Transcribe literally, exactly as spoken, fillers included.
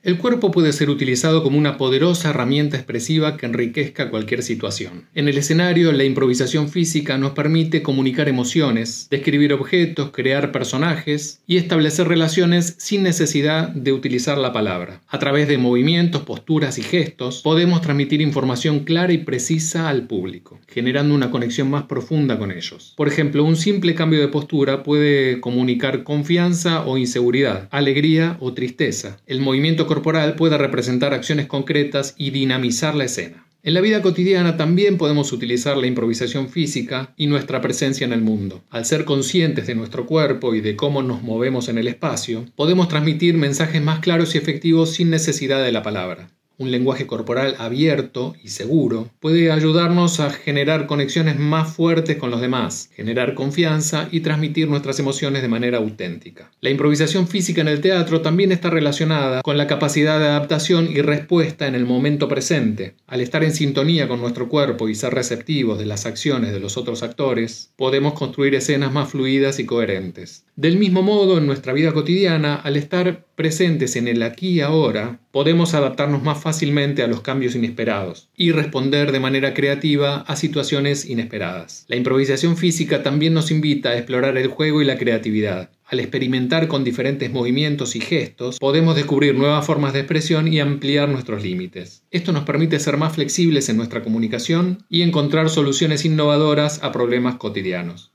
El cuerpo puede ser utilizado como una poderosa herramienta expresiva que enriquezca cualquier situación. En el escenario, la improvisación física nos permite comunicar emociones, describir objetos, crear personajes y establecer relaciones sin necesidad de utilizar la palabra. A través de movimientos, posturas y gestos, podemos transmitir información clara y precisa al público, generando una conexión más profunda con ellos. Por ejemplo, un simple cambio de postura puede comunicar confianza o inseguridad, alegría o tristeza. El movimiento corporal puede representar acciones concretas y dinamizar la escena. En la vida cotidiana también podemos utilizar la improvisación física y nuestra presencia en el mundo. Al ser conscientes de nuestro cuerpo y de cómo nos movemos en el espacio, podemos transmitir mensajes más claros y efectivos sin necesidad de la palabra. Un lenguaje corporal abierto y seguro puede ayudarnos a generar conexiones más fuertes con los demás, generar confianza y transmitir nuestras emociones de manera auténtica. La improvisación física en el teatro también está relacionada con la capacidad de adaptación y respuesta en el momento presente. Al estar en sintonía con nuestro cuerpo y ser receptivos de las acciones de los otros actores, podemos construir escenas más fluidas y coherentes. Del mismo modo, en nuestra vida cotidiana, al estar presentes en el aquí y ahora, podemos adaptarnos más fácilmente a los cambios inesperados y responder de manera creativa a situaciones inesperadas. La improvisación física también nos invita a explorar el juego y la creatividad. Al experimentar con diferentes movimientos y gestos, podemos descubrir nuevas formas de expresión y ampliar nuestros límites. Esto nos permite ser más flexibles en nuestra comunicación y encontrar soluciones innovadoras a problemas cotidianos.